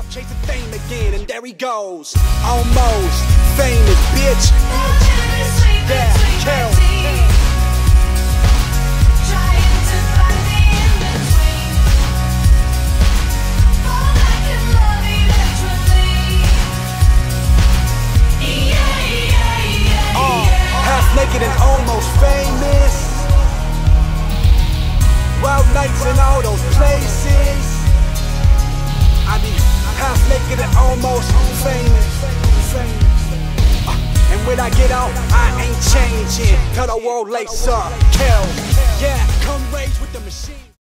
up, chasing fame again, and there he goes. Almost famous, bitch. Yeah, kill. Naked and almost famous. Wild nights in all those places. I be half naked and almost famous. And when I get out, I ain't changing. Tell the world lace up, kill. Yeah, come rage with the machine.